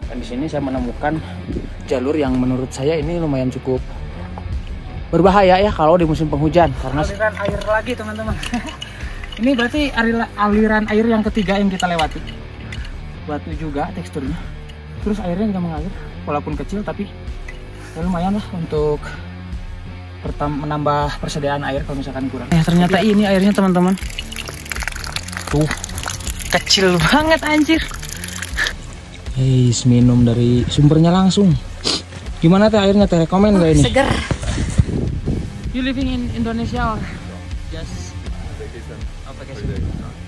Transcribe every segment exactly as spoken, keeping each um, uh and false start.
Dan di sini saya menemukan jalur yang menurut saya ini lumayan cukup berbahaya ya kalau di musim penghujan karena aliran air lagi teman-teman. Ini berarti aliran air yang ketiga yang kita lewati. Batu juga teksturnya. Terus airnya juga mengalir walaupun kecil tapi ya lumayan lah untuk menambah persediaan air kalau misalkan kurang. Eh ternyata ini airnya teman-teman. Tuh, kecil banget anjir. Hei, minum dari sumbernya langsung. Gimana teh airnya teh, rekomen gak ini? Seger. You living in Indonesia or just vacation? Oh, vacation.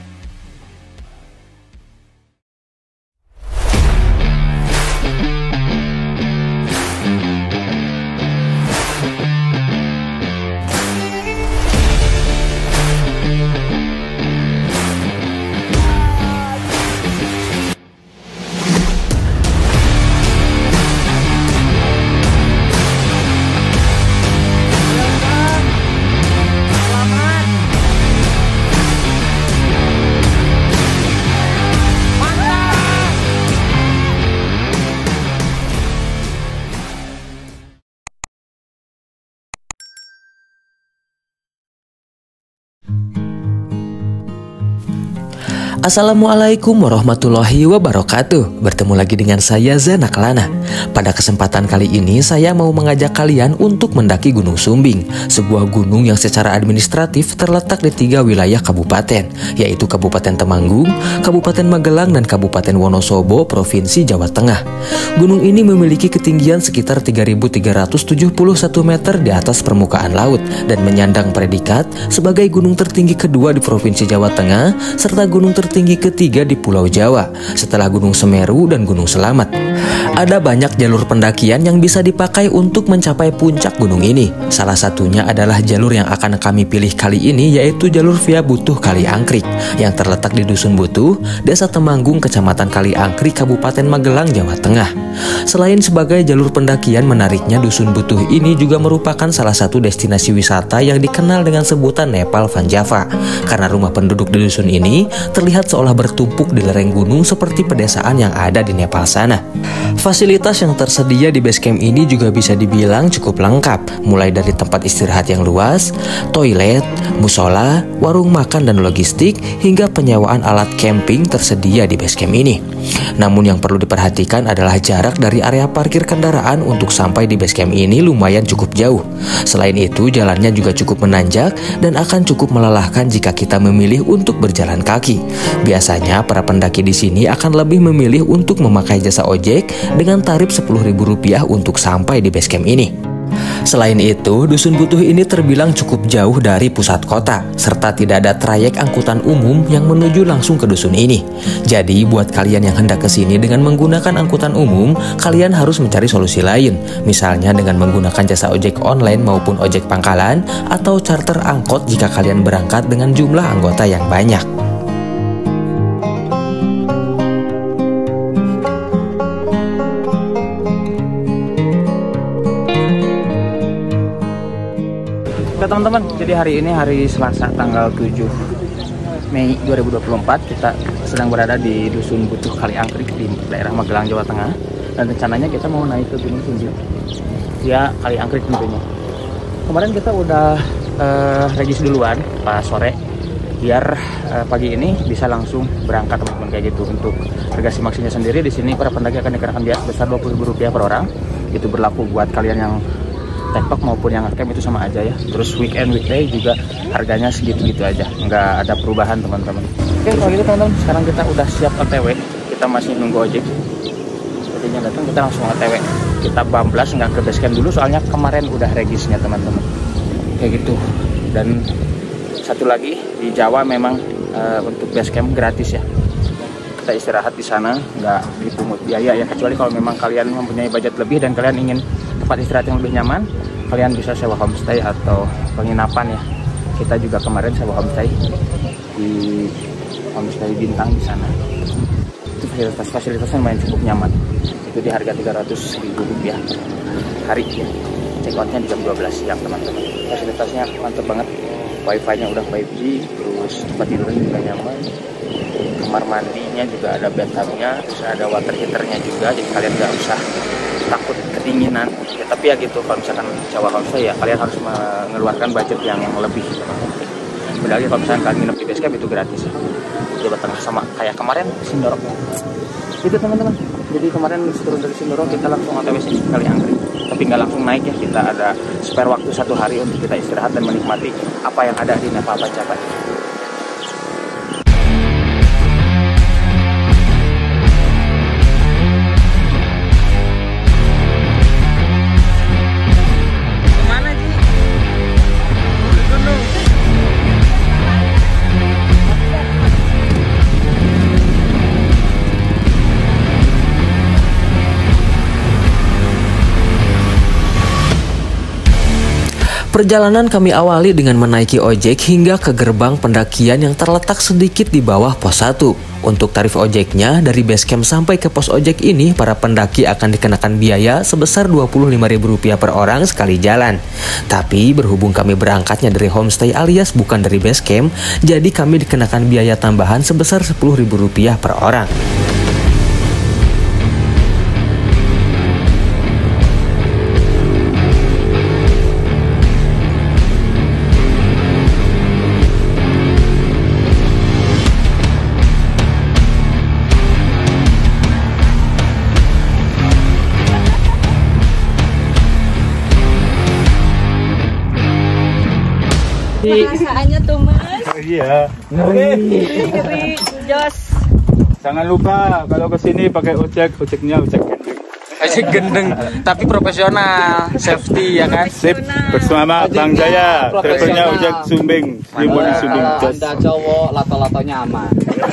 Assalamualaikum warahmatullahi wabarakatuh. Bertemu lagi dengan saya Zanak Lana. Pada kesempatan kali ini saya mau mengajak kalian untuk mendaki Gunung Sumbing, sebuah gunung yang secara administratif terletak di tiga wilayah kabupaten, yaitu Kabupaten Temanggung, Kabupaten Magelang, dan Kabupaten Wonosobo, Provinsi Jawa Tengah. Gunung ini memiliki ketinggian sekitar tiga ribu tiga ratus tujuh puluh satu meter di atas permukaan laut dan menyandang predikat sebagai gunung tertinggi kedua di Provinsi Jawa Tengah serta gunung tertinggi tinggi ketiga di Pulau Jawa setelah Gunung Semeru dan Gunung Selamat. Ada banyak jalur pendakian yang bisa dipakai untuk mencapai puncak gunung ini. Salah satunya adalah jalur yang akan kami pilih kali ini, yaitu jalur via Butuh Kali Angkrik yang terletak di Dusun Butuh, Desa Temanggung, Kecamatan Kali Angkrik, Kabupaten Magelang, Jawa Tengah. Selain sebagai jalur pendakian, menariknya Dusun Butuh ini juga merupakan salah satu destinasi wisata yang dikenal dengan sebutan Nepal Van Java, karena rumah penduduk di dusun ini terlihat seolah bertumpuk di lereng gunung seperti pedesaan yang ada di Nepal sana. Fasilitas yang tersedia di base camp ini juga bisa dibilang cukup lengkap, mulai dari tempat istirahat yang luas, toilet, musola, warung makan dan logistik, hingga penyewaan alat camping tersedia di base camp ini. Namun yang perlu diperhatikan adalah jarak dari area parkir kendaraan untuk sampai di base camp ini lumayan cukup jauh. Selain itu, jalannya juga cukup menanjak dan akan cukup melelahkan jika kita memilih untuk berjalan kaki. Biasanya para pendaki di sini akan lebih memilih untuk memakai jasa ojek dengan tarif sepuluh ribu rupiah untuk sampai di base camp ini. Selain itu, Dusun Butuh ini terbilang cukup jauh dari pusat kota, serta tidak ada trayek angkutan umum yang menuju langsung ke dusun ini. Jadi, buat kalian yang hendak ke sini dengan menggunakan angkutan umum, kalian harus mencari solusi lain, misalnya dengan menggunakan jasa ojek online maupun ojek pangkalan, atau charter angkot jika kalian berangkat dengan jumlah anggota yang banyak. Oke teman-teman, jadi hari ini hari Selasa tanggal tujuh Mei dua ribu dua puluh empat. Kita sedang berada di Dusun Butuh Kali Angkrik di daerah Magelang, Jawa Tengah. Dan rencananya kita mau naik ke Gunung Sumbing via Kali Angkrik tentunya. Kemarin kita udah uh, regis duluan pas sore, biar uh, pagi ini bisa langsung berangkat teman-teman kayak gitu. Untuk harga simaksinya sendiri di sini para pendaki akan dikenakan biaya sebesar dua puluh ribu rupiah per orang. Itu berlaku buat kalian yang tektok maupun yang camp, itu sama aja ya. Terus weekend weekday juga harganya segitu-gitu aja, nggak ada perubahan teman-teman. Oke kalau gitu teman-teman, sekarang kita udah siap O T W. Kita masih nunggu ojek, jadinya datang kita langsung O T W. Kita bablas nggak ke base camp dulu, soalnya kemarin udah regisnya teman-teman kayak gitu. Dan satu lagi, di Jawa memang uh, untuk base camp gratis ya. Kita istirahat di sana nggak dipungut biaya ya, kecuali kalau memang kalian mempunyai budget lebih dan kalian ingin tempat istirahat yang lebih nyaman, kalian bisa sewa homestay atau penginapan ya. Kita juga kemarin sewa homestay di homestay bintang di sana. Itu fasilitas fasilitasnya lumayan cukup nyaman. Itu di harga tiga ratus ribu rupiah hari ya. Check outnya di jam dua belas siang teman-teman. Fasilitasnya mantap banget. Wifi-nya udah five G, terus tempat tidurnya juga nyaman. Kamar kamar mandinya juga ada bathtubnya, terus ada water heaternya juga, jadi kalian nggak usah takut kedinginan ya. Tapi ya gitu, kalau misalkan sewa homestay ya kalian harus mengeluarkan budget yang yang lebih. Beda lagi kalau misalkan kalian nginep di base camp itu gratis ya. Jawa Tengah sama kayak kemarin Sindoro. Itu teman-teman. Jadi kemarin turun dari Sindoro kita langsung O T W sini Kali Angkrik. Tapi nggak langsung naik ya, kita ada spare waktu satu hari untuk kita istirahat dan menikmati apa yang ada di Nepal Pancapai. Perjalanan kami awali dengan menaiki ojek hingga ke gerbang pendakian yang terletak sedikit di bawah pos satu. Untuk tarif ojeknya, dari base camp sampai ke pos ojek ini, para pendaki akan dikenakan biaya sebesar dua puluh lima ribu rupiah per orang sekali jalan. Tapi berhubung kami berangkatnya dari homestay alias bukan dari base camp, jadi kami dikenakan biaya tambahan sebesar sepuluh ribu rupiah per orang. Perasaannya tuh Mas. Oh, iya. Ngeri, ngeri, jos. Jangan lupa kalau kesini pakai ojek, ojeknya ojek gendeng. Ojek gendeng, tapi profesional, safety ya kan. Sip, bersama Bang Jaya, travelnya ojek Sumbing, Limboni Sumbing. Anda cowok, lato-latonya aman.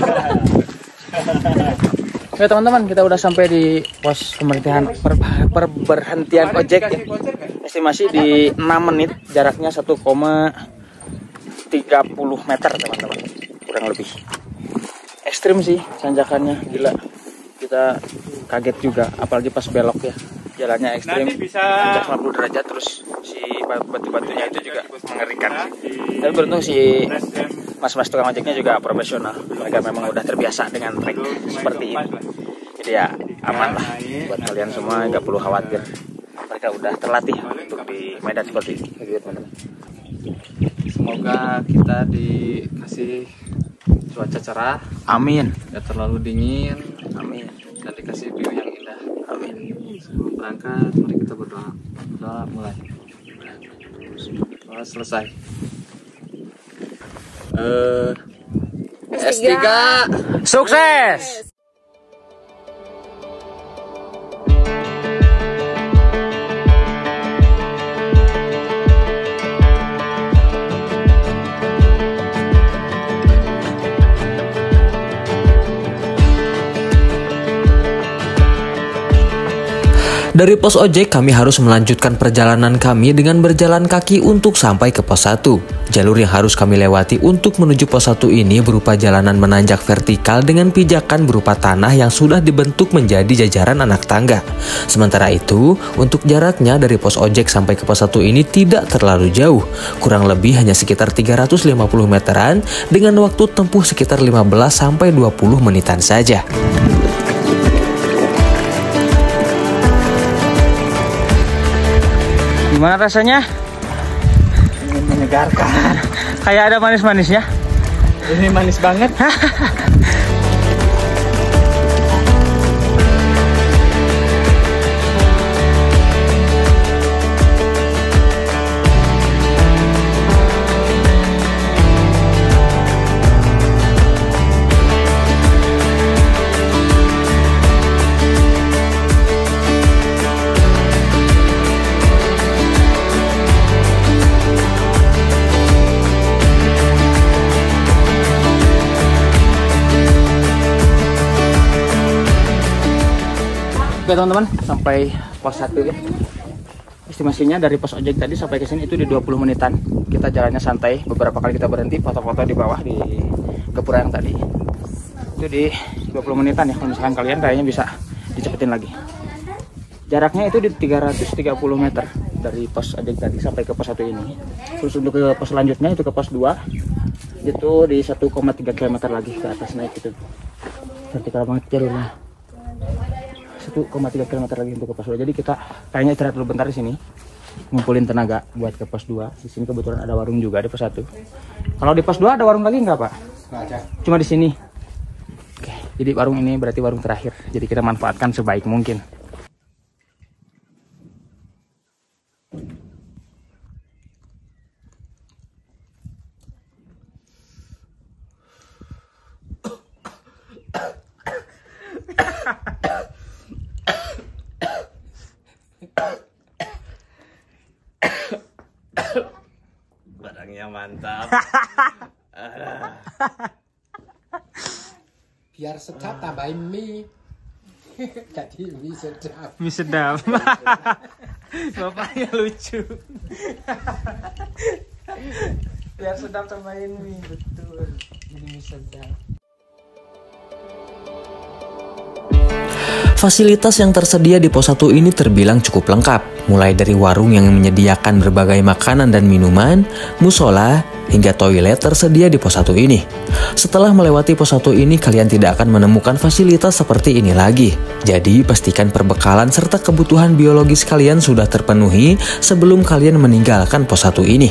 Oke teman-teman, kita udah sampai di pos pemberhentian per, perberhentian ojek ya. Estimasi di enam menit, jaraknya satu koma tiga puluh meter teman-teman, kurang lebih. Ekstrim sih tanjakannya, gila. Kita kaget juga, apalagi pas belok ya. Jalannya ekstrim, tanjak lima puluh derajat, terus si batu-batunya itu juga mengerikan sih. Tapi beruntung si mas-mas tukang ojeknya juga profesional. Mereka memang udah terbiasa dengan trek seperti ini. Jadi ya aman lah buat kalian semua, nggak perlu khawatir. Mereka udah terlatih untuk di medan seperti ini, gitu teman-teman. Semoga kita dikasih cuaca cerah. Amin. Gak terlalu dingin. Amin. Dan dikasih view yang indah. Amin. Sebelum berangkat, mari kita berdoa. Berdoa mulai. Doa selesai. Eh, S tiga Sukses. Dari pos ojek kami harus melanjutkan perjalanan kami dengan berjalan kaki untuk sampai ke pos satu. Jalur yang harus kami lewati untuk menuju pos satu ini berupa jalanan menanjak vertikal dengan pijakan berupa tanah yang sudah dibentuk menjadi jajaran anak tangga. Sementara itu, untuk jaraknya dari pos ojek sampai ke pos satu ini tidak terlalu jauh, kurang lebih hanya sekitar tiga ratus lima puluh meteran dengan waktu tempuh sekitar lima belas sampai dua puluh menitan saja. Gimana rasanya? Ingin menyegarkan. Kayak ada manis-manisnya. Ini manis banget. Oke teman-teman, sampai pos satu ya. Estimasinya dari pos ojek tadi sampai ke sini itu di dua puluh menitan. Kita jalannya santai, beberapa kali kita berhenti foto-foto di bawah di gapura yang tadi. Itu di dua puluh menitan ya, kalau misalkan kalian kayaknya bisa dicepetin lagi. Jaraknya itu di tiga ratus tiga puluh meter dari pos ojek tadi sampai ke pos satu ini. Terus untuk ke pos selanjutnya itu ke pos dua, itu di satu koma tiga kilometer lagi ke atas naik itu. vertikal banget jalurnya. satu koma tiga kilometer lagi untuk ke pos dua. Jadi kita kayaknya istirahat dulu bentar di sini, ngumpulin tenaga buat ke pos dua. Di sini kebetulan ada warung juga di pos satu. Kalau di pos dua ada warung lagi nggak, Pak? Nggak ada. Cuma di sini. Oke, jadi warung ini berarti warung terakhir. Jadi kita manfaatkan sebaik mungkin. Barangnya mantap. Biar sedap tambahin mie. Jadi mie sedap. Mie sedap. Bapaknya lucu. Biar sedap tambahin mie, betul. Jadi mie sedap. Fasilitas yang tersedia di pos satu ini terbilang cukup lengkap, mulai dari warung yang menyediakan berbagai makanan dan minuman, musola, hingga toilet tersedia di pos satu ini. Setelah melewati pos satu ini, kalian tidak akan menemukan fasilitas seperti ini lagi. Jadi, pastikan perbekalan serta kebutuhan biologis kalian sudah terpenuhi sebelum kalian meninggalkan pos satu ini.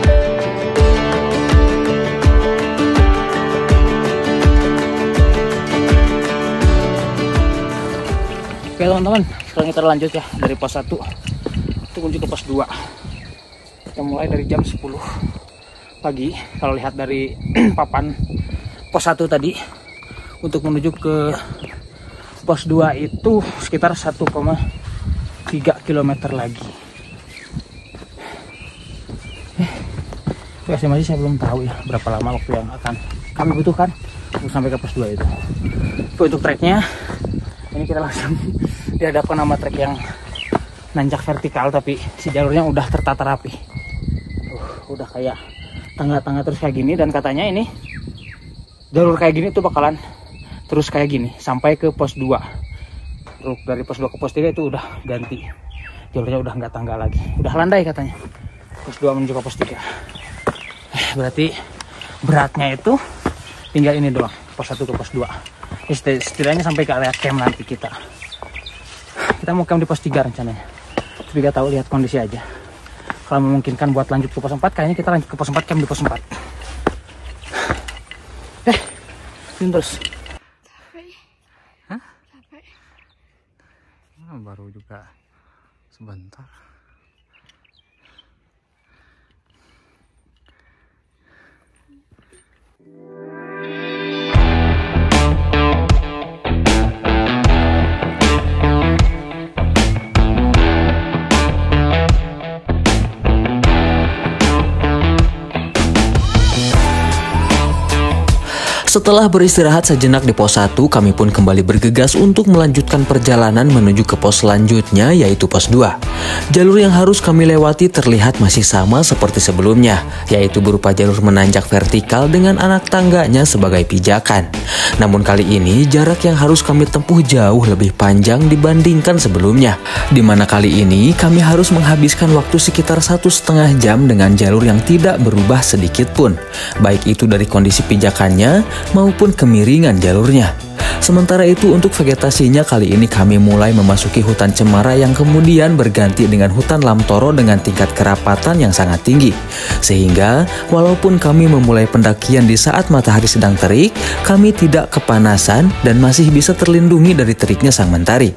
Oke teman-teman, sekarang kita lanjut ya dari pos satu untuk menuju ke pos dua. Kita mulai dari jam sepuluh pagi. Kalau lihat dari papan pos satu tadi, untuk menuju ke pos dua itu sekitar satu koma tiga kilometer lagi. Eh, masih saya belum tahu ya berapa lama waktu yang akan kami butuhkan untuk sampai ke pos dua itu. Untuk treknya, ini kita langsung dihadapkan sama trek yang nanjak vertikal, tapi si jalurnya udah tertata rapi. Uh, udah kayak tangga-tangga terus kayak gini, dan katanya ini jalur kayak gini tuh bakalan terus kayak gini sampai ke pos dua. Terus dari pos dua ke pos tiga itu udah ganti. Jalurnya udah nggak tangga lagi. Udah landai katanya. Pos dua menuju ke pos tiga. Eh, berarti beratnya itu tinggal ini doang, pos satu ke pos dua. Setidaknya sampai ke area camp nanti kita. Kita mau camp di pos tiga rencananya. Tapi gak tahu, lihat kondisi aja. Kalau memungkinkan buat lanjut ke pos empat, kayaknya kita lanjut ke pos empat, camp di pos empat. Eh, ini terus. Capek. Hah? Capek. Nah, baru juga sebentar. Setelah beristirahat sejenak di pos satu, kami pun kembali bergegas untuk melanjutkan perjalanan menuju ke pos selanjutnya, yaitu pos dua. Jalur yang harus kami lewati terlihat masih sama seperti sebelumnya, yaitu berupa jalur menanjak vertikal dengan anak tangganya sebagai pijakan. Namun kali ini jarak yang harus kami tempuh jauh lebih panjang dibandingkan sebelumnya, di mana kali ini kami harus menghabiskan waktu sekitar satu setengah jam dengan jalur yang tidak berubah sedikit pun, baik itu dari kondisi pijakannya maupun kemiringan jalurnya. Sementara itu untuk vegetasinya, kali ini kami mulai memasuki hutan cemara yang kemudian berganti dengan hutan lamtoro dengan tingkat kerapatan yang sangat tinggi. Sehingga walaupun kami memulai pendakian di saat matahari sedang terik, kami tidak kepanasan dan masih bisa terlindungi dari teriknya sang mentari.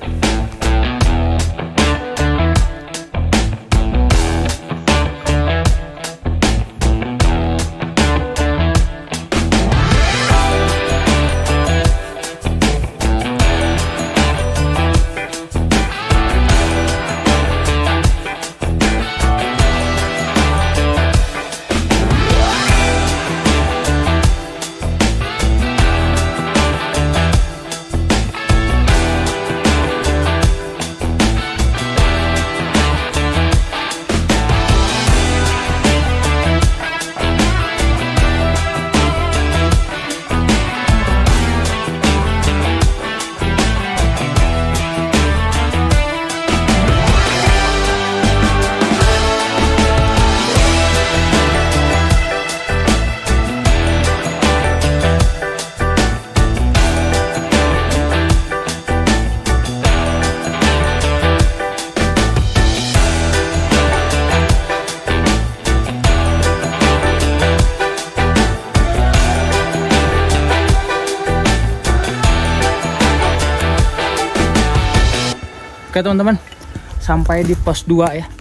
Oke teman-teman, sampai di pos dua ya.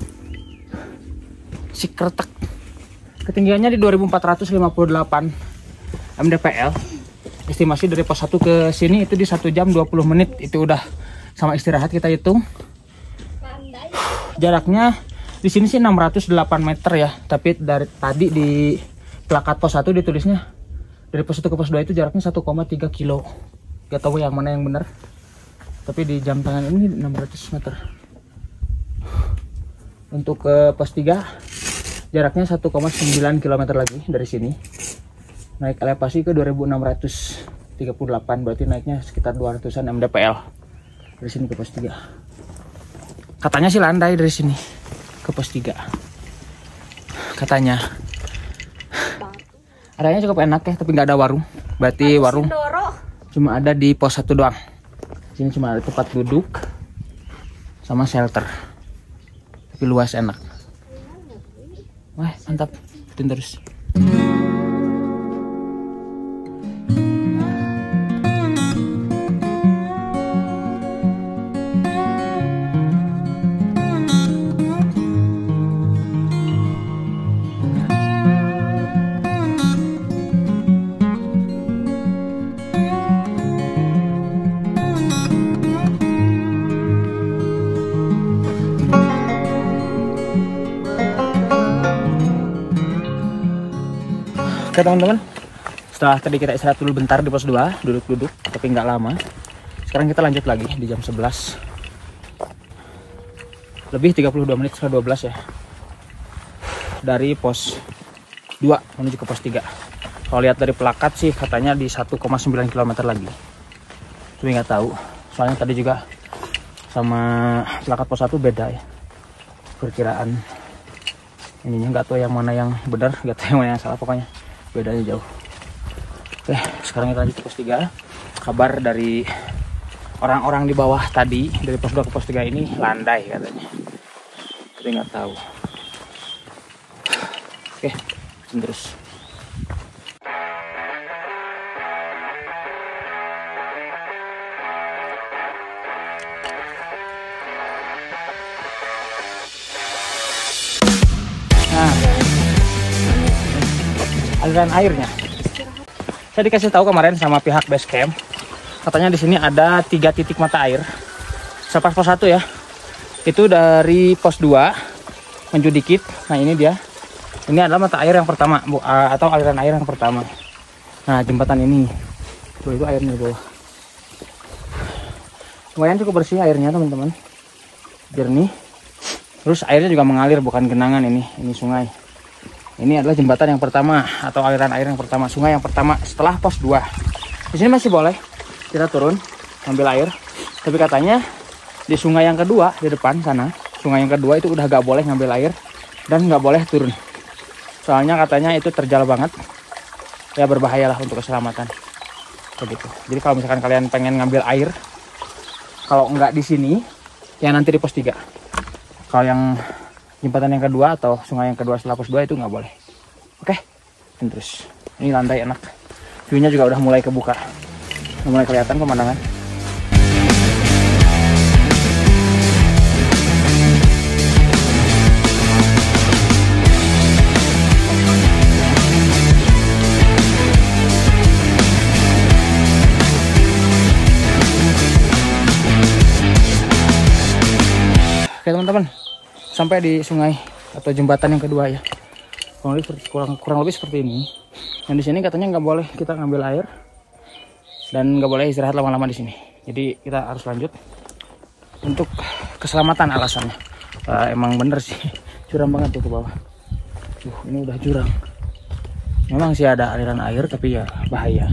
Sikretek. Ketinggiannya di dua ribu empat ratus lima puluh delapan M D P L. Estimasi dari pos satu ke sini itu di satu jam dua puluh menit. Itu udah sama istirahat kita hitung. Jaraknya di sini sih enam ratus delapan meter ya. Tapi dari tadi di plakat pos satu ditulisnya dari pos satu ke pos dua itu jaraknya satu koma tiga kilo. Gak tahu yang mana yang benar. Tapi di jam tangan ini enam ratus meter. Untuk ke pos tiga jaraknya satu koma sembilan kilometer lagi dari sini. Naik elevasi ke dua ribu enam ratus tiga puluh delapan, berarti naiknya sekitar dua ratusan M D P L. Dari sini ke pos tiga. Katanya sih landai dari sini ke pos tiga. Katanya. Adanya cukup enak ya, tapi nggak ada warung. Berarti warung cuma ada di pos satu doang. Sini cuma ada tempat duduk sama shelter. Tapi luas, enak. Wah, mantap. Ikutin terus. Oke teman-teman, setelah tadi kita istirahat dulu bentar di pos dua, duduk-duduk, tapi nggak lama. Sekarang kita lanjut lagi di jam sebelas. Lebih tiga puluh dua menit setelah dua belas ya. Dari pos dua menuju ke pos tiga. Kalau lihat dari plakat sih katanya di satu koma sembilan kilometer lagi. Tapi nggak tahu, soalnya tadi juga sama plakat pos satu beda ya. Perkiraan ininya nggak tahu yang mana yang benar, nggak tahu yang mana yang salah, pokoknya bedanya jauh. Oke, sekarang kita lanjut ke pos tiga. Kabar dari orang-orang di bawah tadi, dari pos dua ke pos tiga ini landai katanya. Tapi nggak tahu. Oke, terus. Nah, aliran airnya. Saya dikasih tahu kemarin sama pihak base camp, katanya di sini ada tiga titik mata air. Selepas pos satu ya, itu dari pos dua maju dikit. Nah ini dia, ini adalah mata air yang pertama, bu, uh, atau aliran air yang pertama. Nah jembatan ini, tuh itu airnya di bawah. Lumayan cukup bersih airnya teman-teman, jernih. Terus airnya juga mengalir, bukan genangan ini, ini sungai. Ini adalah jembatan yang pertama atau aliran air yang pertama, sungai yang pertama setelah pos dua. Di sini masih boleh kita turun ambil air, tapi katanya di sungai yang kedua di depan sana, sungai yang kedua itu udah gak boleh ngambil air dan gak boleh turun. Soalnya katanya itu terjal banget, ya berbahayalah untuk keselamatan. Begitu. Jadi kalau misalkan kalian pengen ngambil air, kalau nggak di sini, ya nanti di pos tiga. Kalau yang jembatan yang kedua atau sungai yang kedua setelah pos dua itu nggak boleh. Oke, terus ini lantai enak, view-nya juga udah mulai kebuka, udah mulai kelihatan pemandangan. Oke teman-teman, sampai di sungai atau jembatan yang kedua ya, kurang lebih, kurang, kurang lebih seperti ini. Dan di sini katanya nggak boleh kita ngambil air dan nggak boleh istirahat lama-lama di sini. Jadi kita harus lanjut untuk keselamatan alasannya. Uh, emang bener sih, curam banget tuh ke bawah. Tuh ini udah jurang. Memang sih ada aliran air tapi ya bahaya.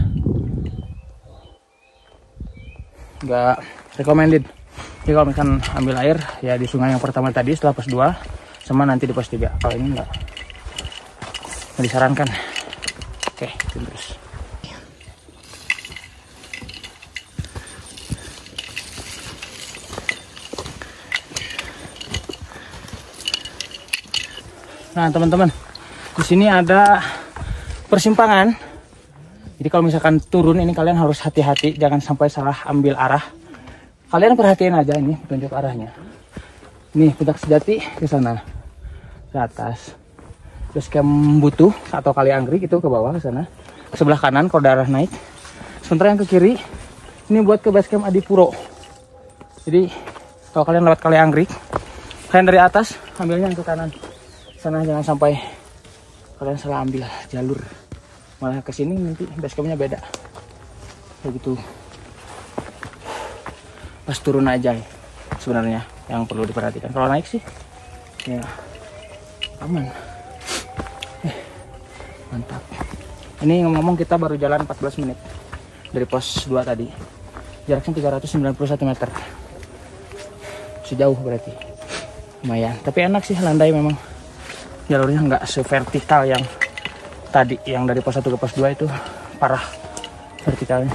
Nggak recommended. Jadi kalau misalkan ambil air ya di sungai yang pertama tadi setelah pos dua sama nanti di pos tiga. Kalau ini enggak, nggak disarankan. Oke, terus. Nah teman-teman, di sini ada persimpangan. Jadi kalau misalkan turun ini kalian harus hati-hati, jangan sampai salah ambil arah. Kalian perhatiin aja ini petunjuk arahnya. Nih Puncak Sejati ke sana, ke atas. Terus camp Butuh atau Kali Anggrek itu ke bawah ke sana. Ke sebelah kanan kalau daerah naik. Sementara yang ke kiri ini buat ke base camp Adipuro. Jadi kalau kalian lewat Kali Anggrek, kalian dari atas ambilnya yang ke kanan. Sana jangan sampai kalian salah ambil jalur. Malah ke sini nanti base campnya beda. Kayak gitu. Pas turun aja ya, sebenarnya yang perlu diperhatikan. Kalau naik sih ya aman. Eh, mantap. Ini ngomong-ngomong kita baru jalan empat belas menit dari pos dua tadi. Jaraknya tiga ratus sembilan puluh satu meter. Sejauh berarti. Lumayan. Tapi enak sih, landai memang. Jalurnya nggak severtikal yang tadi, yang dari pos satu ke pos dua itu parah vertikalnya.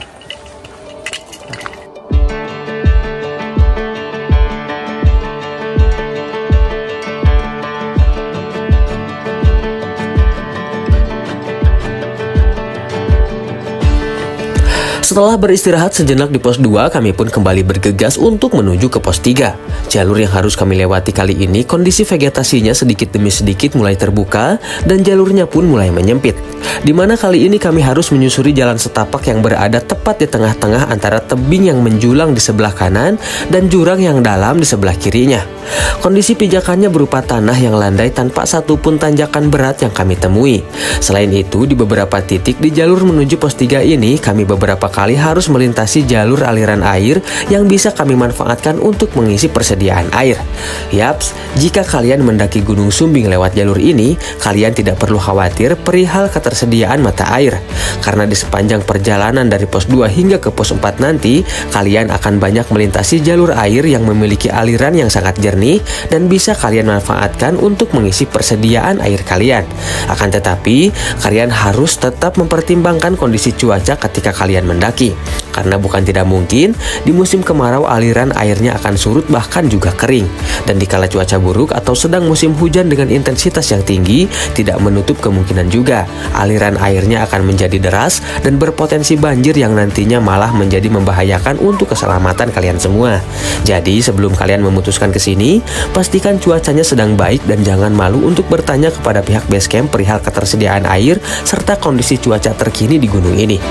Setelah beristirahat sejenak di pos dua, kami pun kembali bergegas untuk menuju ke pos tiga. Jalur yang harus kami lewati kali ini, kondisi vegetasinya sedikit demi sedikit mulai terbuka dan jalurnya pun mulai menyempit. Dimana kali ini kami harus menyusuri jalan setapak yang berada tepat di tengah-tengah antara tebing yang menjulang di sebelah kanan dan jurang yang dalam di sebelah kirinya. Kondisi pijakannya berupa tanah yang landai tanpa satupun tanjakan berat yang kami temui. Selain itu, di beberapa titik di jalur menuju pos tiga ini, kami beberapa kali harus melintasi jalur aliran air yang bisa kami manfaatkan untuk mengisi persediaan air. Yaps, jika kalian mendaki Gunung Sumbing lewat jalur ini, kalian tidak perlu khawatir perihal ketersediaan mata air. Karena di sepanjang perjalanan dari pos dua hingga ke pos empat nanti, kalian akan banyak melintasi jalur air yang memiliki aliran yang sangat jernih dan bisa kalian manfaatkan untuk mengisi persediaan air kalian. Akan tetapi, kalian harus tetap mempertimbangkan kondisi cuaca ketika kalian mendaki. Karena bukan tidak mungkin di musim kemarau aliran airnya akan surut bahkan juga kering. Dan dikala cuaca buruk atau sedang musim hujan dengan intensitas yang tinggi, tidak menutup kemungkinan juga aliran airnya akan menjadi deras dan berpotensi banjir yang nantinya malah menjadi membahayakan untuk keselamatan kalian semua. Jadi sebelum kalian memutuskan ke sini, pastikan cuacanya sedang baik dan jangan malu untuk bertanya kepada pihak base camp perihal ketersediaan air serta kondisi cuaca terkini di gunung ini.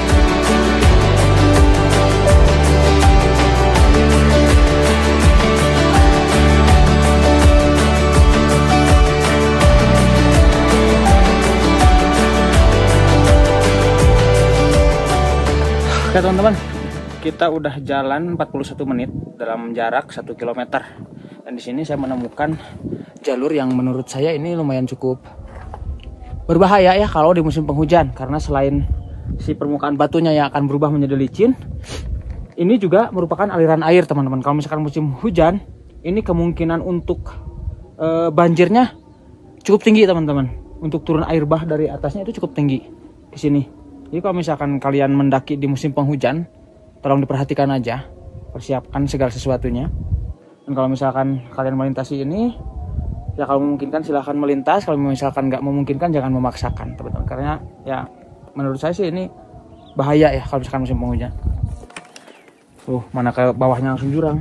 Oke teman-teman, kita udah jalan empat puluh satu menit dalam jarak satu kilometer. Dan di sini saya menemukan jalur yang menurut saya ini lumayan cukup berbahaya ya kalau di musim penghujan. Karena selain si permukaan batunya yang akan berubah menjadi licin, ini juga merupakan aliran air teman-teman. Kalau misalkan musim hujan, ini kemungkinan untuk e, banjirnya cukup tinggi teman-teman. Untuk turun air bah dari atasnya itu cukup tinggi di sini. Jadi kalau misalkan kalian mendaki di musim penghujan, tolong diperhatikan aja, persiapkan segala sesuatunya. Dan kalau misalkan kalian melintasi ini, ya kalau memungkinkan silahkan melintas. Kalau misalkan nggak memungkinkan jangan memaksakan teman-teman. Karena ya menurut saya sih ini bahaya ya kalau misalkan musim penghujan. Tuh mana ke bawahnya langsung jurang.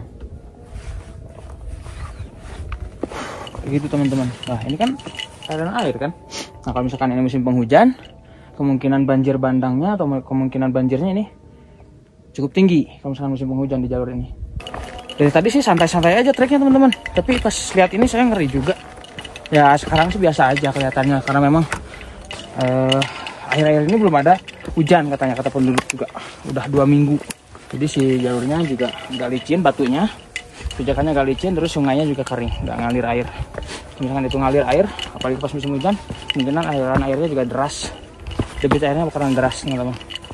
Begitu teman-teman. Nah ini kan aliran air kan. Nah kalau misalkan ini musim penghujan, kemungkinan banjir bandangnya atau kemungkinan banjirnya ini cukup tinggi kalau misalkan musim penghujan di jalur ini. Dari tadi sih santai-santai aja treknya teman-teman, tapi pas lihat ini saya ngeri juga. Ya sekarang sih biasa aja kelihatannya karena memang eh, akhir-akhir ini belum ada hujan katanya, kata penduduk juga. Udah dua minggu. Jadi si jalurnya juga nggak licin batunya, pijakannya nggak licin, terus sungainya juga kering, nggak ngalir air. Misalkan itu ngalir air, apalagi pas musim hujan, kemungkinan aliran airnya juga deras. Debit airnya bakalan deras teman-teman.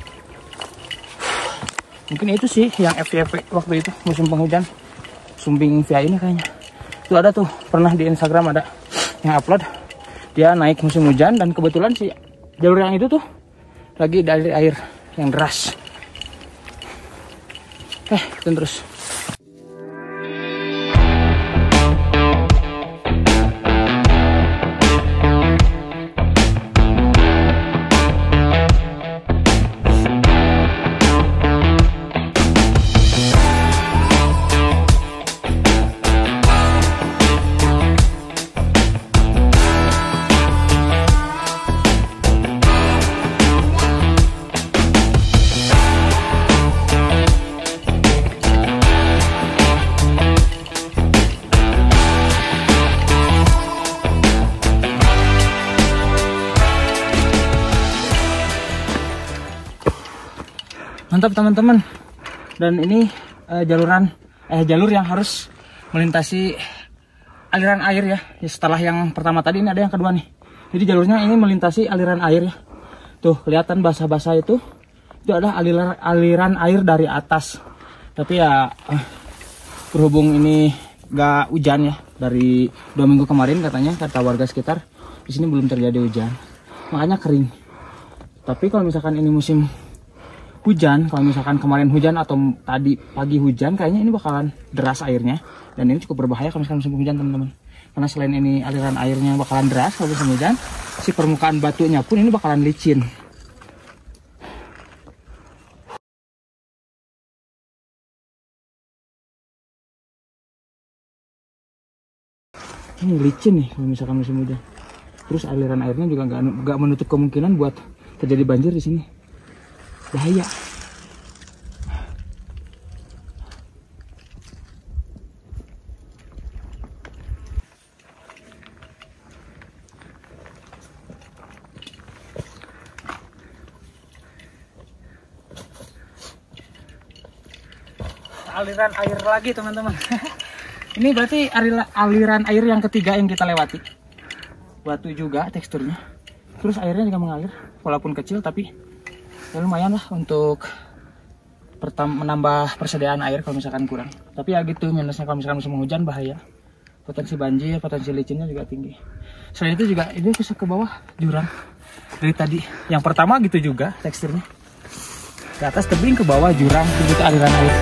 Mungkin itu sih yang F Y P waktu itu musim penghujan Sumbing via ini kayaknya. Itu ada tuh, pernah di Instagram ada yang upload. Dia naik musim hujan dan kebetulan sih jalur yang itu tuh lagi dari air yang deras. Eh, terus. Mantap teman-teman. Dan ini uh, jaluran eh jalur yang harus melintasi aliran air ya. Ya. Setelah yang pertama tadi, ini ada yang kedua nih. Jadi jalurnya ini melintasi aliran air ya. Tuh kelihatan basah-basah itu. Itu adalah aliran aliran air dari atas. Tapi ya uh, berhubung ini gak hujan ya dari dua minggu kemarin, katanya kata warga sekitar di sini belum terjadi hujan, makanya kering. Tapi kalau misalkan ini musim hujan, kalau misalkan kemarin hujan atau tadi pagi hujan, kayaknya ini bakalan deras airnya. Dan ini cukup berbahaya kalau misalkan musim hujan teman-teman. Karena selain ini aliran airnya bakalan deras kalau musim hujan, si permukaan batunya pun ini bakalan licin. Ini licin nih kalau misalkan musim hujan. Terus aliran airnya juga nggak nggak menutup kemungkinan buat terjadi banjir di sini. Bahaya. Aliran air lagi teman-teman. Ini berarti aliran air yang ketiga yang kita lewati. Batu juga teksturnya. Terus airnya juga mengalir, walaupun kecil tapi ya lumayan lah untuk pertama menambah persediaan air kalau misalkan kurang. Tapi ya gitu minusnya kalau misalkan musim hujan bahaya. Potensi banjir, potensi licinnya juga tinggi. Selain itu juga ini bisa ke bawah jurang. Dari tadi yang pertama gitu juga teksturnya. Ke atas tebing, ke bawah jurang, begitu aliran air.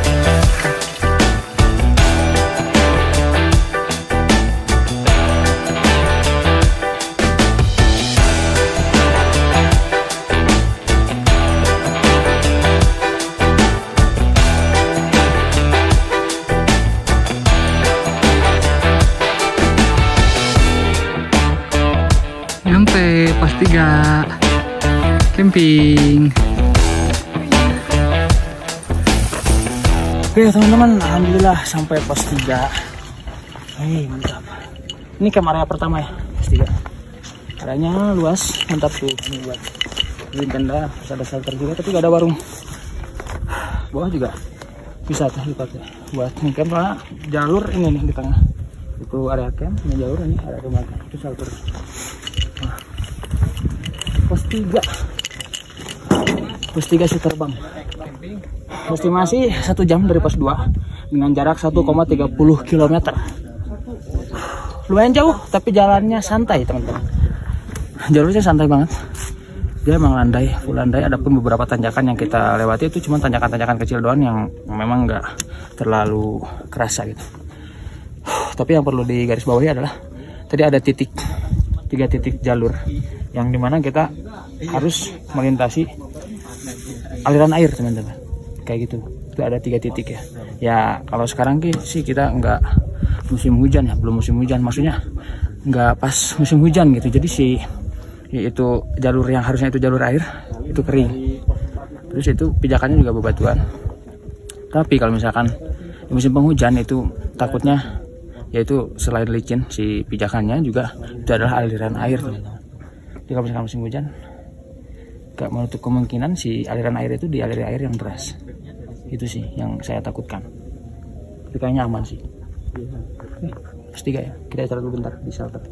Nyampe pos tiga camping. Oke teman-teman, alhamdulillah sampai pos tiga. Hei, mantap. Ini camp area pertama ya, pos tiga. Areanya luas, mantap tuh. Ini buat bikin tenda, bisa ada shelter juga, tapi gak ada warung. Bawah juga bisa tuh dipakai buat camp lah. Jalur ini nih di tengah. Itu area camp, ini jalur, ini area rumah. Itu shelter. Nah, pos tiga. Pos tiga terbang. Estimasi satu jam dari pos dua dengan jarak satu koma tiga nol kilometer. Lumayan jauh, tapi jalannya santai teman-teman. Jalurnya santai banget. Dia memang landai, full landai. Adapun beberapa tanjakan yang kita lewati itu cuma tanjakan-tanjakan kecil doang yang memang nggak terlalu kerasa gitu. Tapi yang perlu digarisbawahi adalah tadi ada titik, tiga titik jalur yang dimana kita harus melintasi aliran air teman-teman. Kayak gitu, itu ada tiga titik ya. Ya kalau sekarang sih kita nggak musim hujan ya, belum musim hujan, maksudnya nggak pas musim hujan gitu. Jadi sih itu jalur yang harusnya itu jalur air itu kering. Terus itu pijakannya juga bebatuan. Tapi kalau misalkan musim penghujan itu takutnya yaitu selain licin si pijakannya juga itu adalah aliran air teman-teman. Jadi kalau misalkan musim hujan gak menutup kemungkinan si aliran air itu dialiri air yang deras. Itu sih yang saya takutkan. Tapi kayaknya aman sih. Oke, pos tiga ya. Kita istirahat dulu bentar di shelter.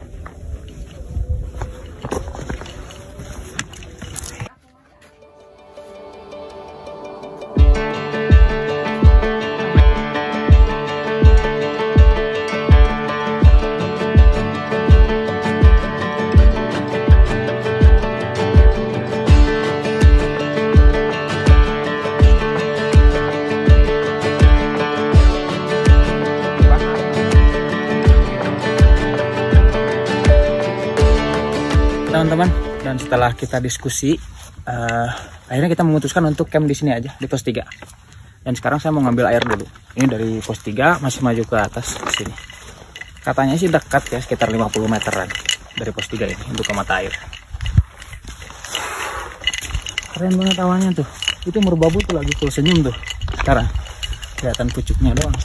Teman-teman, dan setelah kita diskusi uh, akhirnya kita memutuskan untuk camp di sini aja di pos tiga. Dan sekarang saya mau ngambil air dulu. Ini dari pos tiga masih maju ke atas sini. Katanya sih dekat ya, sekitar lima puluh meteran dari pos tiga ini untuk ke mata air. Keren banget awalnya tuh. Itu merbabu tuh lagi full senyum tuh. Sekarang kelihatan pucuknya doang.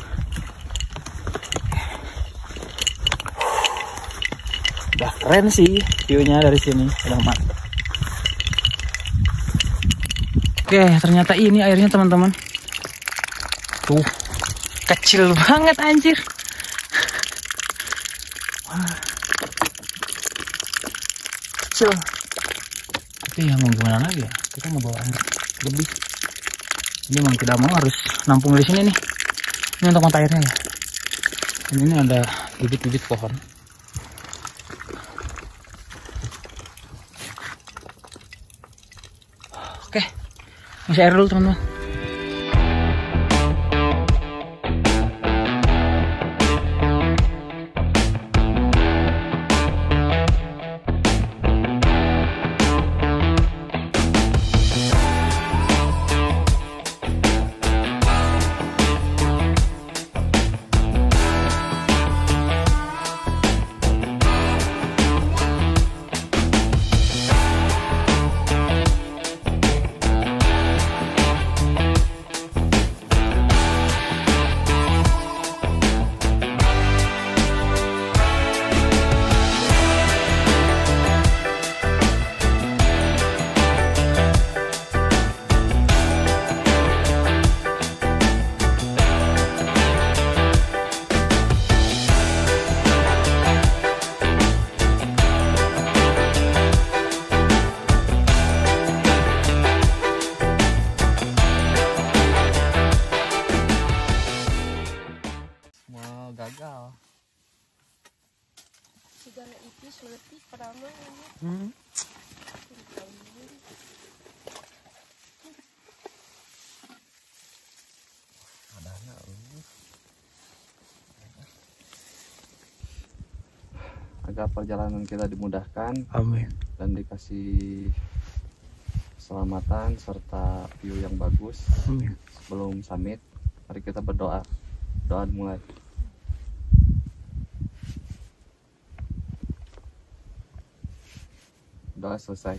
Udah keren sih view-nya dari sini, udah mantap. Oke, ternyata ini airnya teman-teman. Tuh, kecil banget anjir. Wah. Kecil. Tapi ya mau gimana lagi ya? Kita mau bawa air lebih. Ini mau tidak mau harus nampung di sini nih. Ini untuk mata airnya ya. Dan ini ada bibit-bibit pohon. Oke, masih air dulu teman-teman. Gagal. Segala itu letih pertama ini. Hmm. Agar perjalanan kita dimudahkan. Amin. Dan dikasih keselamatan serta view yang bagus. Amin. Sebelum summit, mari kita berdoa. Doa mulai. Doa selesai.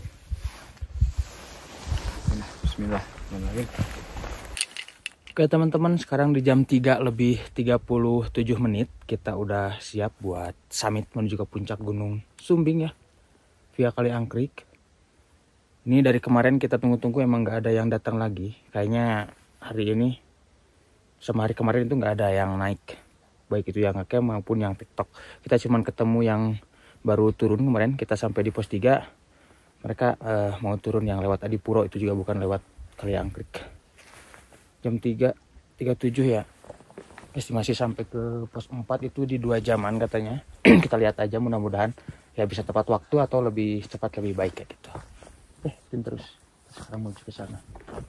Bismillahirrahmanirrahim. Oke teman-teman, sekarang di jam tiga lebih tiga puluh tujuh menit kita udah siap buat summit menuju ke puncak Gunung Sumbing ya, via Kali Angkrik. Ini dari kemarin kita tunggu-tunggu emang nggak ada yang datang lagi. Kayaknya hari ini sama hari kemarin itu nggak ada yang naik, baik itu yang ngecamp maupun yang TikTok. Kita cuman ketemu yang baru turun kemarin. Kita sampai di pos tiga, mereka uh, mau turun yang lewat Adipuro, itu juga bukan lewat Kali Angkrik. Jam tiga tiga puluh tujuh ya, estimasi sampai ke pos empat itu di dua jaman katanya. Kita lihat aja, mudah-mudahan ya bisa tepat waktu atau lebih cepat lebih baik kayak gitu. Eh, terus sekarang menuju ke sana.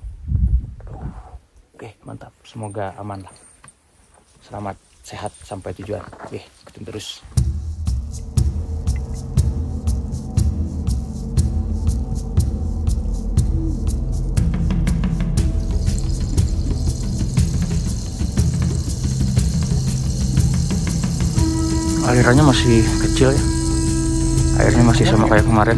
Oke, mantap. Semoga aman lah. Selamat, sehat sampai tujuan. Oke, ikutin terus. Alirannya masih kecil ya. Airnya masih sama kayak kemarin.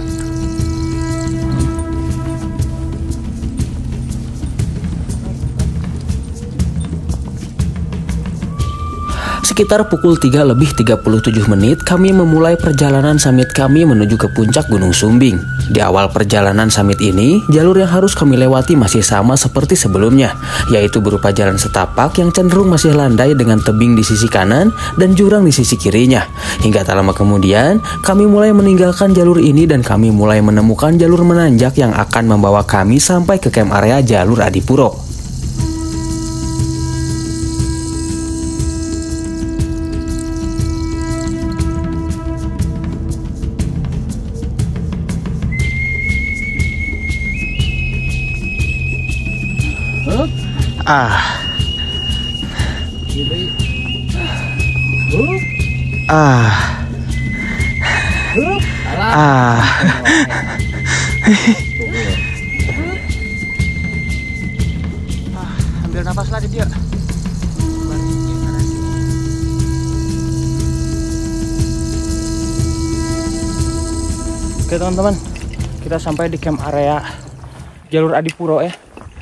Sekitar pukul tiga lebih tiga puluh tujuh menit kami memulai perjalanan summit kami menuju ke puncak Gunung Sumbing. Di awal perjalanan summit ini, jalur yang harus kami lewati masih sama seperti sebelumnya, yaitu berupa jalan setapak yang cenderung masih landai dengan tebing di sisi kanan dan jurang di sisi kirinya. Hingga tak lama kemudian, kami mulai meninggalkan jalur ini dan kami mulai menemukan jalur menanjak yang akan membawa kami sampai ke camp area jalur Adipuro. Ah. Ah. Ah. Ambil nafas lagi dia. Oke teman-teman, kita sampai di camp area jalur Adipuro ya.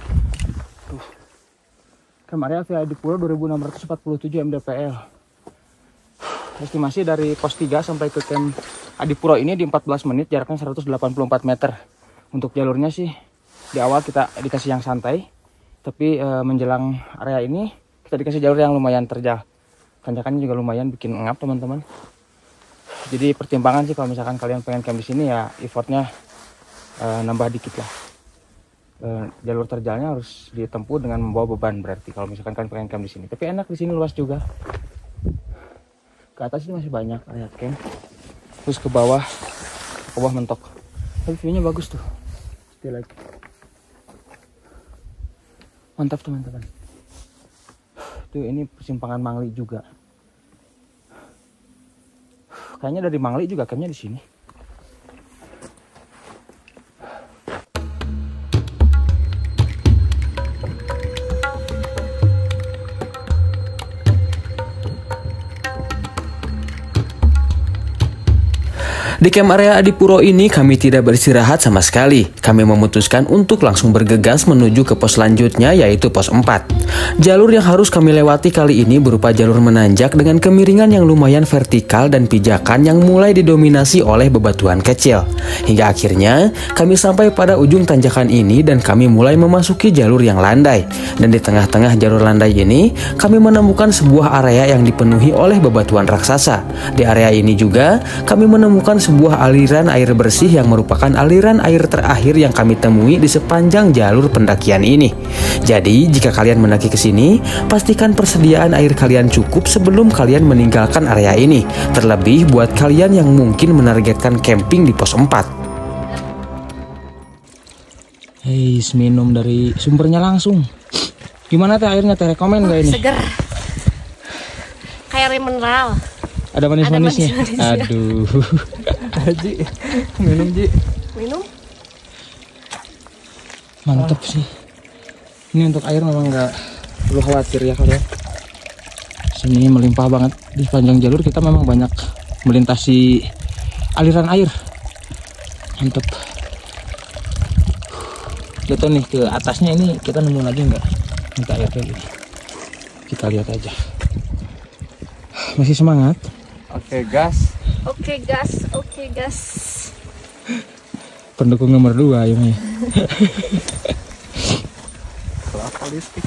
Camp area via Adipuro dua ribu enam ratus empat puluh tujuh M D P L. Estimasi dari pos tiga sampai ke camp Adipuro ini di empat belas menit, jaraknya seratus delapan puluh empat meter. Untuk jalurnya sih Di awal kita dikasih yang santai, tapi e, menjelang area ini kita dikasih jalur yang lumayan terjal. Tanjakannya juga lumayan bikin ngap teman-teman. Jadi pertimbangan sih kalau misalkan kalian pengen camp di sini ya effortnya e, nambah dikit lah. E, jalur terjalnya harus ditempuh dengan membawa beban berarti kalau misalkan kalian pengen camp di sini. Tapi enak di sini, luas juga. Ke atas ini masih banyak area camp. Terus ke bawah, ke bawah mentok. Tapi view-nya bagus tuh. Still like. Mantap teman-teman. Tuh ini persimpangan Mangli juga. Kayaknya dari Mangli juga campnya di sini. Di camp area Adipuro ini kami tidak beristirahat sama sekali. Kami memutuskan untuk langsung bergegas menuju ke pos selanjutnya, yaitu pos empat. Jalur yang harus kami lewati kali ini berupa jalur menanjak dengan kemiringan yang lumayan vertikal dan pijakan yang mulai didominasi oleh bebatuan kecil. Hingga akhirnya kami sampai pada ujung tanjakan ini dan kami mulai memasuki jalur yang landai. Dan di tengah-tengah jalur landai ini kami menemukan sebuah area yang dipenuhi oleh bebatuan raksasa. Di area ini juga kami menemukan sebuah aliran air bersih yang merupakan aliran air terakhir yang kami temui di sepanjang jalur pendakian ini. Jadi jika kalian mendaki ke sini, pastikan persediaan air kalian cukup sebelum kalian meninggalkan area ini. Terlebih buat kalian yang mungkin menargetkan camping di pos empat. Hei, minum dari sumbernya langsung. Gimana teh airnya teh? Rekomen gak ini? Seger. Kayak air mineral. Ada manis-manisnya. Manis-manisnya. Aduh. Ji, minum Ji. Minum? Mantap oh. sih. Ini untuk air memang nggak perlu khawatir ya kalian. Sini melimpah banget. Di sepanjang jalur kita memang banyak melintasi aliran air. Mantap. Kita nih ke atasnya ini kita nemu lagi nggak? Minta air kayak gini. Kita lihat aja. Masih semangat. Oke gas. Oke gas, oke gas. Pendukung nomor dua ya Mei. Kelapa listrik.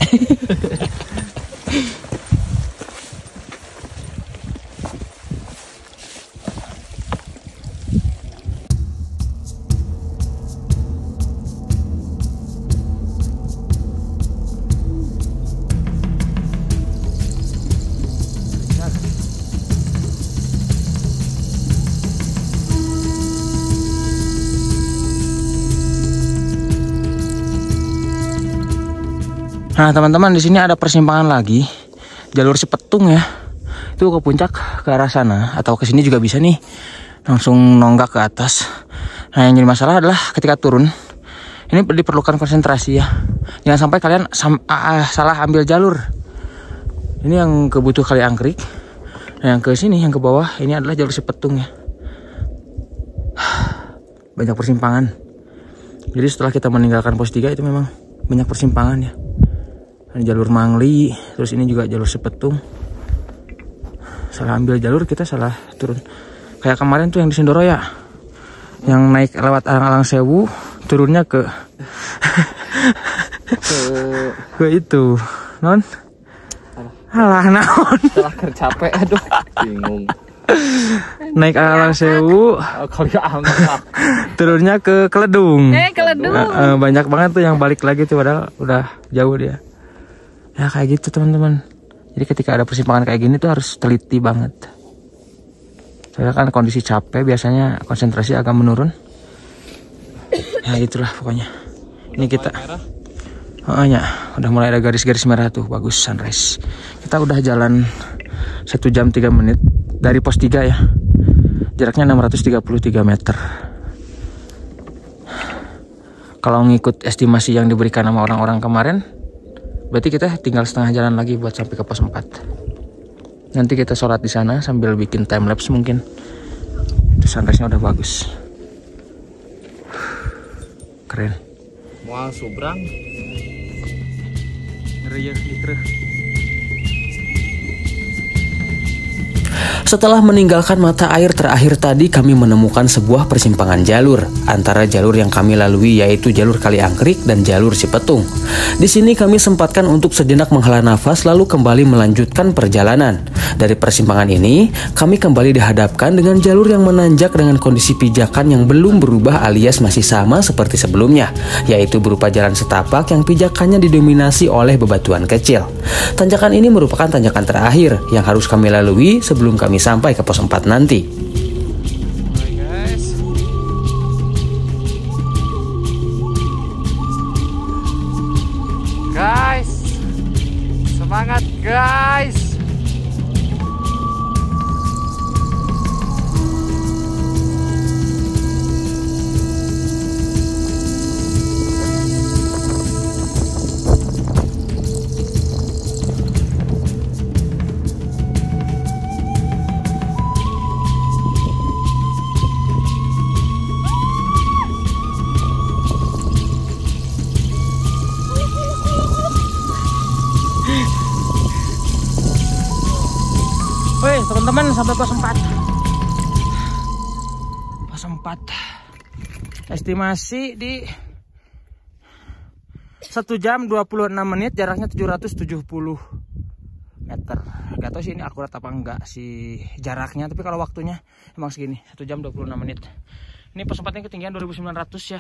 Nah teman-teman, di sini ada persimpangan lagi, jalur Sepetung ya. Itu ke puncak ke arah sana atau ke sini juga bisa nih, langsung nonggak ke atas. Nah yang jadi masalah adalah ketika turun, ini diperlukan konsentrasi ya. Jangan sampai kalian sam ah, salah ambil jalur. Ini yang ke Butuh Kali Angkrik. Nah yang ke sini, yang ke bawah, ini adalah jalur Sepetung ya. Banyak persimpangan. Jadi setelah kita meninggalkan pos tiga itu memang banyak persimpangan ya. Ini jalur Mangli, terus ini juga jalur Sepetung. Salah ambil jalur, kita salah turun. Kayak kemarin tuh yang di Sindoro ya, yang naik lewat Alang-Alang Sewu, turunnya ke ke, ke itu, non? Alah, naon? Salah kercape, aduh, bingung. Naik Alang Sewu, Oh, kalau angkat. turunnya ke Keledung. Eh, Keledung. Nah, banyak banget tuh yang balik lagi tuh, padahal udah jauh dia. Ya kayak gitu teman-teman. Jadi ketika ada persimpangan kayak gini tuh harus teliti banget. Soalnya kan kondisi capek biasanya konsentrasi agak menurun. Ya itulah pokoknya. Ini kita. Oh ya, udah mulai ada garis-garis merah tuh, bagus sunrise. Kita udah jalan satu jam tiga menit dari pos tiga ya. Jaraknya enam ratus tiga puluh tiga meter. Kalau ngikut estimasi yang diberikan sama orang-orang kemarin, berarti kita tinggal setengah jalan lagi buat sampai ke pos empat. Nanti kita sholat di sana sambil bikin time lapse mungkin. Itu sunrise-nya udah bagus. Keren. Mual Subrang. Ngeri ya, dikereh. Setelah meninggalkan mata air terakhir tadi, kami menemukan sebuah persimpangan jalur antara jalur yang kami lalui, yaitu jalur Kali Angkrik dan jalur Cipetung. Di sini kami sempatkan untuk sejenak menghela nafas lalu kembali melanjutkan perjalanan. Dari persimpangan ini, kami kembali dihadapkan dengan jalur yang menanjak dengan kondisi pijakan yang belum berubah alias masih sama seperti sebelumnya, yaitu berupa jalan setapak yang pijakannya didominasi oleh bebatuan kecil. Tanjakan ini merupakan tanjakan terakhir yang harus kami lalui sebelum kami sampai ke pos empat nanti. Guys, semangat guys. Woi teman-teman, sampai pos empat. Pos empat. Estimasi di satu jam dua puluh enam menit, jaraknya tujuh ratus tujuh puluh meter. Gak tau sih ini akurat apa enggak sih jaraknya, tapi kalau waktunya emang segini, satu jam dua puluh enam menit. Ini pos empatnya ketinggian dua ribu sembilan ratus ya.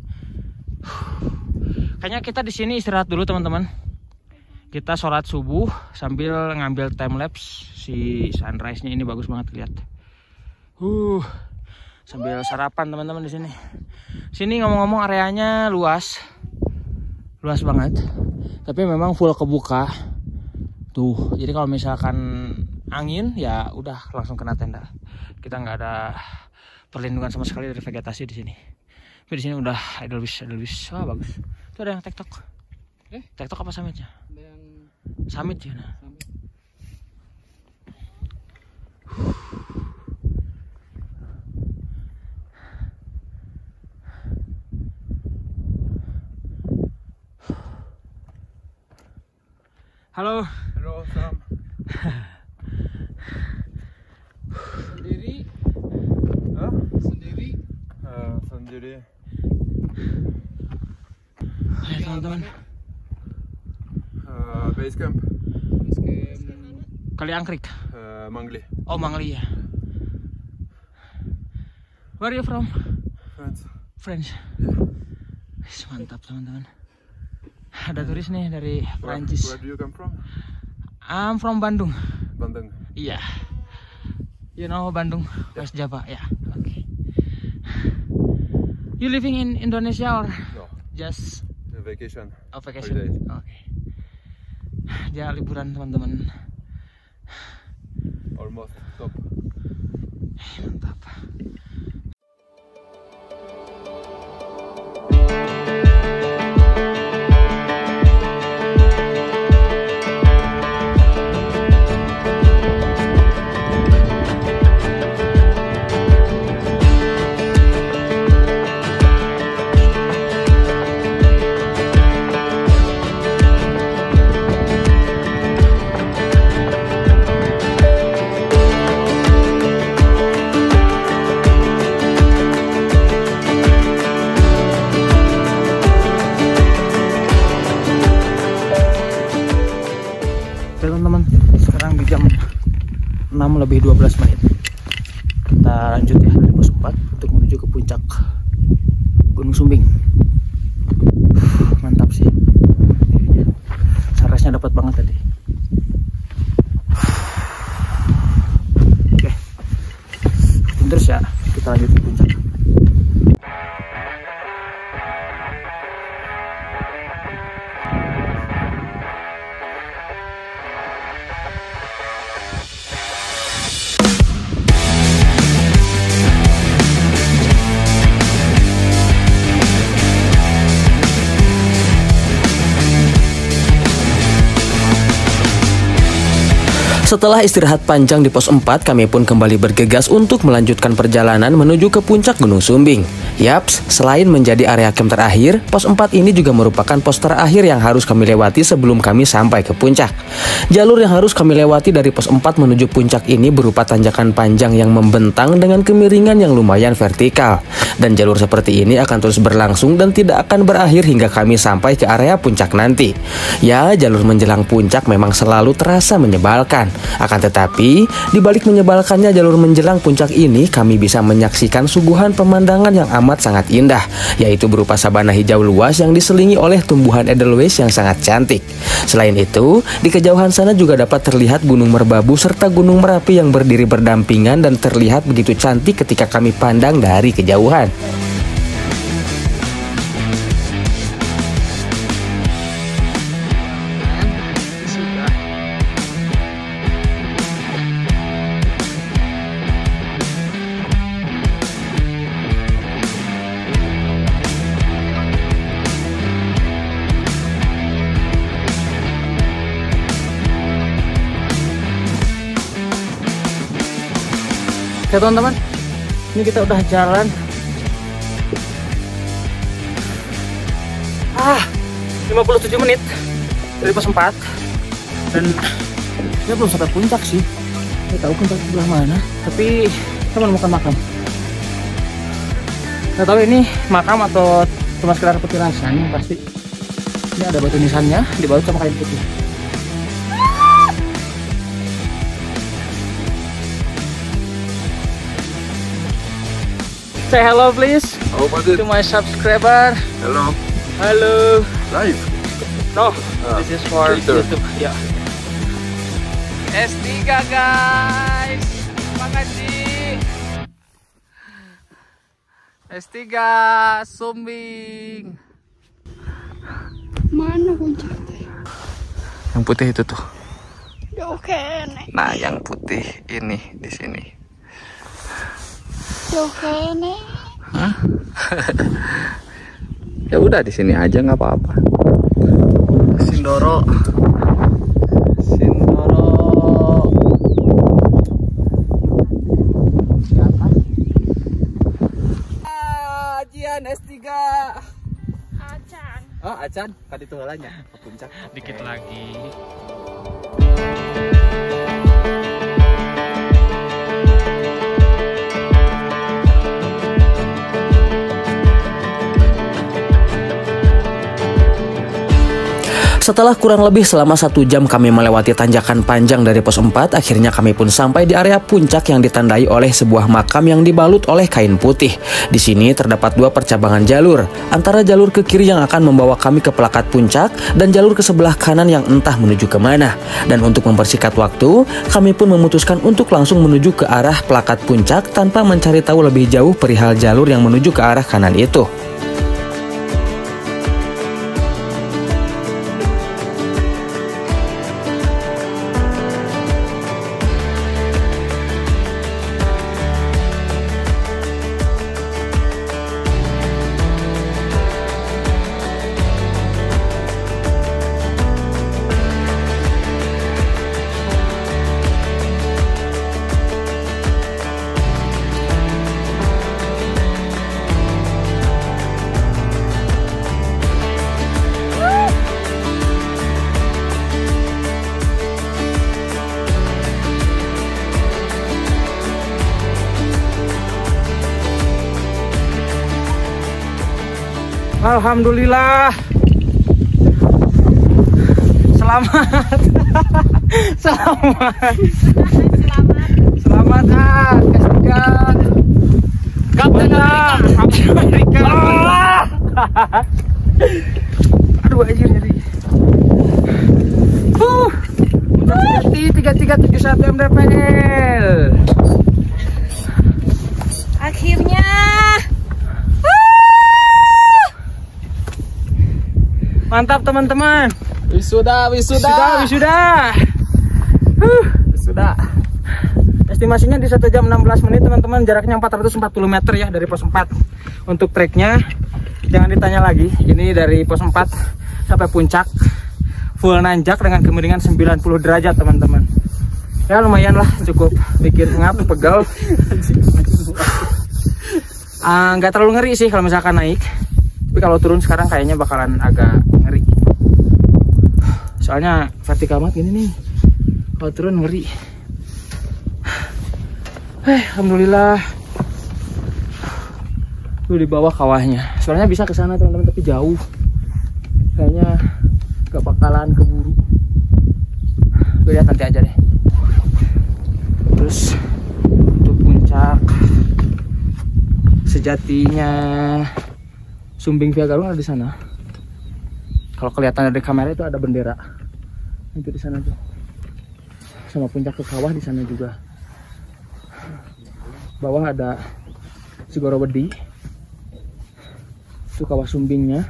Kayaknya kita di sini istirahat dulu teman-teman. Kita sholat subuh sambil ngambil time lapse si sunrise-nya, ini bagus banget lihat. Uh, sambil sarapan teman-teman di sini. Sini ngomong-ngomong areanya luas, luas banget. Tapi memang full kebuka. Tuh, jadi kalau misalkan angin ya udah langsung kena tenda. Kita nggak ada perlindungan sama sekali dari vegetasi di sini. Tapi di sini udah edelweiss, edelweiss. Wah bagus. Itu ada yang tektok. Eh, tektok apa summitnya? Summit ya. Nah. Halo. Halo, Sam. Sendiri? Hah? Sendiri? Uh, sendiri. Hai teman-teman. Uh, base camp. Base camp. Kali Angkrik. Uh, Mangli. Oh Mangli ya. Where are you from? France. France. Yeah. Mantap teman-teman. Ada turis nih dari Prancis. Where do you come from? I'm from Bandung. Bandung. Iya. Yeah. You know Bandung, yeah. West Java, ya. Yeah. Oke. Okay. You living in Indonesia or no? Just a vacation. Oh, vacation. Oke. Okay. Dia liburan teman-teman. Almost top. Mantap. Teman-teman, sekarang di jam enam lebih dua belas menit. Kita lanjut ya dari pos empat untuk menuju ke puncak Gunung Sumbing. Mantap sih. Sunrise-nya dapat banget tadi. Oke. Ikutin terus ya, kita lanjut ke puncak. Setelah istirahat panjang di pos empat, kami pun kembali bergegas untuk melanjutkan perjalanan menuju ke puncak Gunung Sumbing. Yaps, selain menjadi area camp terakhir, pos empat ini juga merupakan pos terakhir yang harus kami lewati sebelum kami sampai ke puncak. Jalur yang harus kami lewati dari pos empat menuju puncak ini berupa tanjakan panjang yang membentang dengan kemiringan yang lumayan vertikal. Dan jalur seperti ini akan terus berlangsung dan tidak akan berakhir hingga kami sampai ke area puncak nanti. Ya, jalur menjelang puncak memang selalu terasa menyebalkan. Akan tetapi, di balik menyebalkannya jalur menjelang puncak ini, kami bisa menyaksikan suguhan pemandangan yang amat sangat indah, yaitu berupa sabana hijau luas yang diselingi oleh tumbuhan edelweiss yang sangat cantik. Selain itu, di kejauhan sana juga dapat terlihat Gunung Merbabu serta Gunung Merapi yang berdiri berdampingan dan terlihat begitu cantik ketika kami pandang dari kejauhan. Oke teman-teman, ini kita udah jalan ah lima puluh tujuh menit dari pos empat dan kita belum sampai puncak sih. Nggak tahu puncak sebelah mana, tapi kita menemukan makam. Nggak tahu ini makam atau cuma sekedar petilasan. Yang pasti ini ada batu nisannya dibalut sama kain putih. Say hello please. Oh, to my subscriber. Hello. Hello. Live. No, Ah, this is for later. YouTube. Ya. S tiga guys. Makasih. S tiga Sumbing. Mana puncak? Yang putih itu tuh. Oke, nek. Nah, yang putih ini di sini. Oke, nek. Hah? Ya udah di sini aja nggak apa-apa. Sindoro. Sindoro. Siapa? Ah, Jian S tiga. Acan. Oh, Acan, tadi tuh halanya ke puncak. Dikit lagi. Setelah kurang lebih selama satu jam kami melewati tanjakan panjang dari pos empat, akhirnya kami pun sampai di area puncak yang ditandai oleh sebuah makam yang dibalut oleh kain putih. Di sini terdapat dua percabangan jalur, antara jalur ke kiri yang akan membawa kami ke plakat puncak dan jalur ke sebelah kanan yang entah menuju kemana. Dan untuk mempersingkat waktu, kami pun memutuskan untuk langsung menuju ke arah plakat puncak tanpa mencari tahu lebih jauh perihal jalur yang menuju ke arah kanan itu. Alhamdulillah. Selamat. Selamat. Selamat ah, S tiga. Kapten Kapten Amerika. Aduh anjir jadi. Huh. tiga tiga tujuh satu M D P L. Akhirnya. Mantap teman-teman. Wisuda, wisuda. Wisuda, wisuda. Huh, wisuda. Estimasinya di satu jam enam belas menit teman-teman. Jaraknya empat ratus empat puluh meter ya dari pos empat. Untuk treknya jangan ditanya lagi. Ini dari pos empat sampai puncak full nanjak dengan kemiringan sembilan puluh derajat teman-teman. Ya lumayan lah, cukup bikin ngap, pegal. Nggak uh, terlalu ngeri sih kalau misalkan naik, tapi kalau turun sekarang kayaknya bakalan agak ngeri. Soalnya vertikal banget gini nih, kalau turun ngeri. Eh, alhamdulillah. Tuh di bawah kawahnya. Soalnya bisa ke sana teman-teman, tapi jauh. Kayaknya gak bakalan keburu. Gue lihat nanti aja deh. Terus untuk puncak sejatinya Sumbing Via Garung ada di sana. Kalau kelihatan dari kamera itu ada bendera. Itu di sana tuh. Sama puncak ke kawah di sana juga. Bawah ada Segorowedi. Itu kawah Sumbingnya.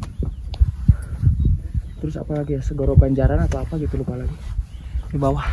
Terus apa lagi ya, Segoro Banjaran atau apa gitu, lupa lagi. Di bawah.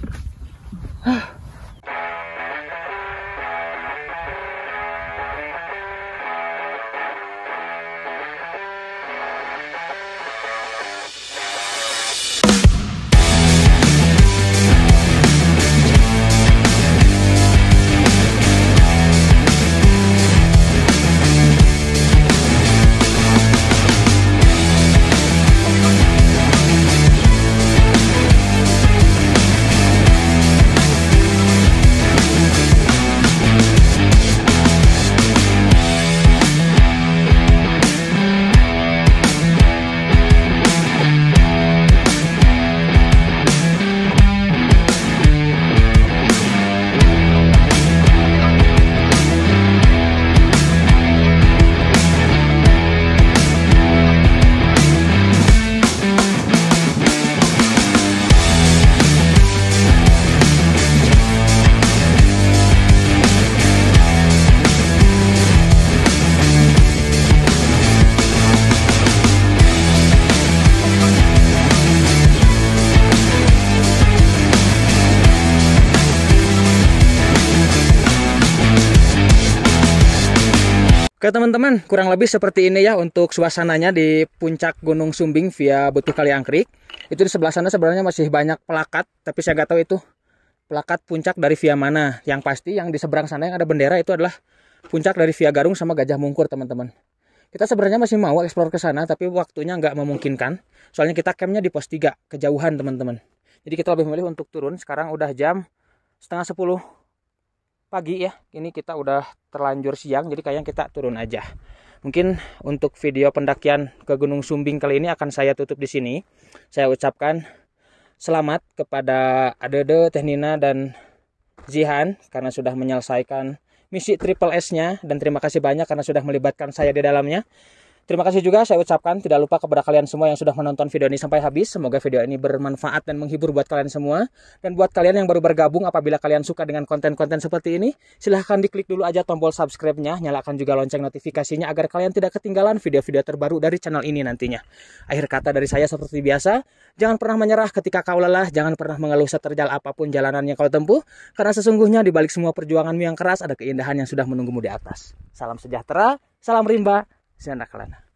Oke teman-teman, kurang lebih seperti ini ya untuk suasananya di puncak Gunung Sumbing via Butuh Kali Angkrik. Itu di sebelah sana sebenarnya masih banyak pelakat, tapi saya nggak tahu itu pelakat puncak dari via mana. Yang pasti yang di seberang sana yang ada bendera itu adalah puncak dari Via Garung sama Gajah Mungkur teman-teman. Kita sebenarnya masih mau eksplor ke sana, tapi waktunya nggak memungkinkan. Soalnya kita campnya di pos tiga, kejauhan teman-teman. Jadi kita lebih memilih untuk turun. Sekarang udah jam setengah sepuluh pagi ya. Ini kita udah terlanjur siang, jadi kayaknya kita turun aja. Mungkin untuk video pendakian ke Gunung Sumbing kali ini akan saya tutup di sini. Saya ucapkan selamat kepada Adede, Tehnina, dan Zihan karena sudah menyelesaikan misi Triple S-nya, dan terima kasih banyak karena sudah melibatkan saya di dalamnya. Terima kasih juga saya ucapkan tidak lupa kepada kalian semua yang sudah menonton video ini sampai habis. Semoga video ini bermanfaat dan menghibur buat kalian semua. Dan buat kalian yang baru bergabung, apabila kalian suka dengan konten-konten seperti ini, silahkan diklik dulu aja tombol subscribe-nya. Nyalakan juga lonceng notifikasinya agar kalian tidak ketinggalan video-video terbaru dari channel ini nantinya. Akhir kata dari saya seperti biasa, jangan pernah menyerah ketika kau lelah. Jangan pernah mengeluh seterjal apapun jalanan yang kau tempuh. Karena sesungguhnya di balik semua perjuanganmu yang keras ada keindahan yang sudah menunggumu di atas. Salam sejahtera, salam rimba, Zanak Lana.